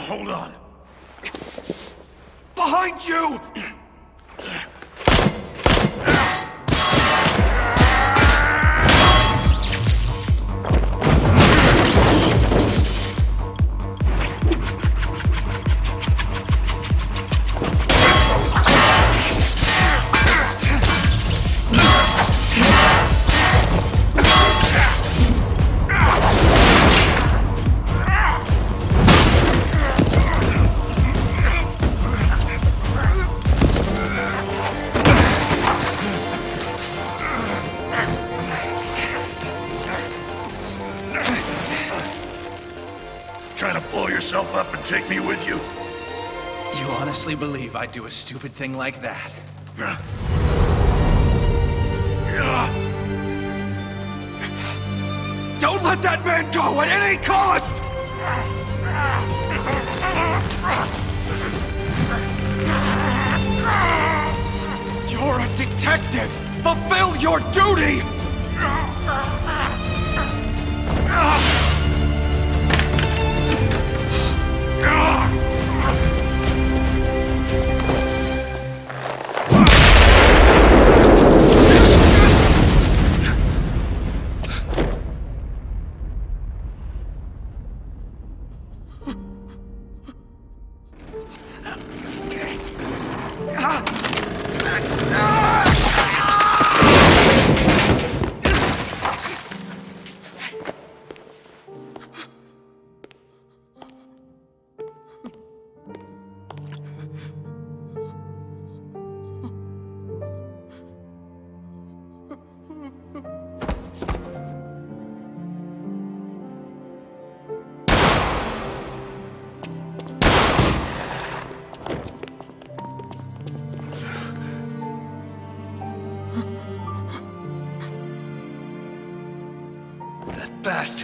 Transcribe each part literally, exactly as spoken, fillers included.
Hold on. Behind you! Trying to blow yourself up and take me with you? You honestly believe I'd do a stupid thing like that? Don't let that man go at any cost! You're a detective! Fulfill your duty! That bastard!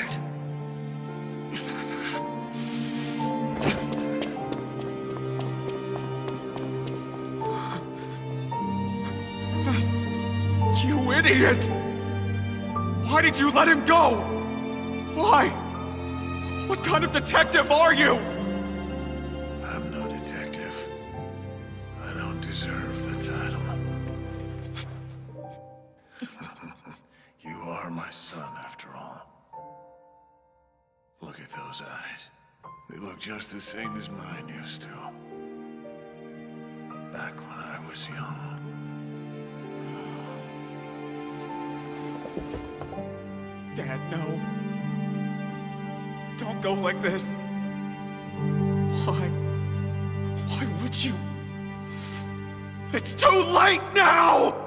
You idiot! Why did you let him go? Why? What kind of detective are you? I'm no detective. I don't deserve the title. You are my son, after all. Look at those eyes. They look just the same as mine used to. Back when I was young. Dad, no. Don't go like this. Why? Why would you? It's too late now!